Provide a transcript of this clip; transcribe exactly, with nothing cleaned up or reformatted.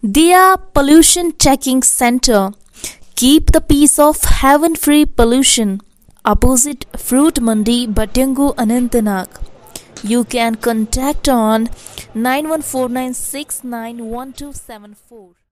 Diya Pollution Checking Center. Keep the peace of heaven-free pollution. Opposite Fruit Mandi, Batengoo Anantang. You can contact on nine one four nine six nine one two seven four.